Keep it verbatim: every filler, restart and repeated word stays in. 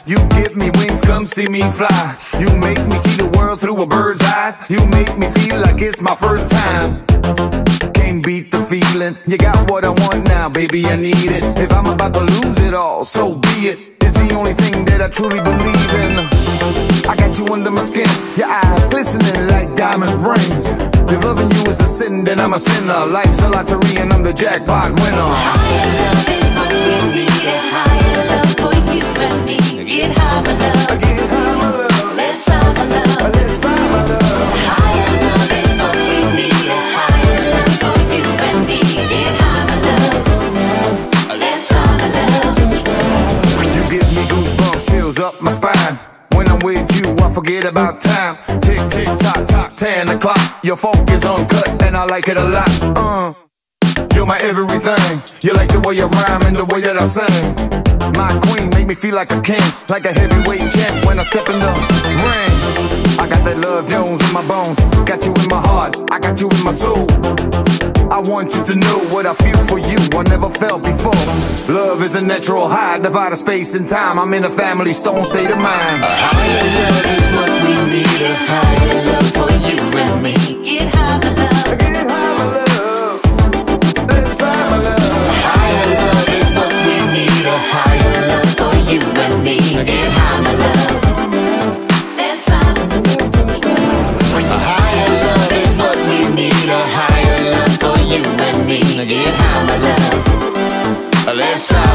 You give me wings, come see me fly. You make me see the world through a bird's eyes. You make me feel like it's my first time. Can't beat the feeling. You got what I want now, baby, I need it. If I'm about to lose it all, so be it. It's the only thing that I truly believe in. I got you under my skin, your eyes glistening like diamond rings. If loving you is a sin, then I'm a sinner. Life's a lottery and I'm the jackpot winner. Higher love is what we need. A higher love for you and me. Get high, my love. Get high, my love. Let's fly, my love. Let's fly, my love. Higher love is what we need. A higher love for you and me. Get high, my love. Let's fly, my love. You give me goosebumps, chills up my spine. When I'm with you, I forget about time. Tick, tick, tock, tock, ten o'clock. Your funk is uncut and I like it a lot. Uh, you're my everything. You like the way you rhyme and the way that I sing. My queen make me feel like a king, like a heavyweight champ when I step in the ring. I got that Love Jones in my bones, got you in my heart, I got you in my soul. I want you to know what I feel for you, I never felt before. Love is a natural high, divided space and time. I'm in a family stone state of mind. A higher love is what we need. A higher love for you and me. Get high, my love. Get high, my love. Let's fly, my love. A higher love is what we need. A higher love for you and me. Get high, my love. Let's fly. A higher love is what we need. A higher love for you and me. Get high, my love. Let's fly.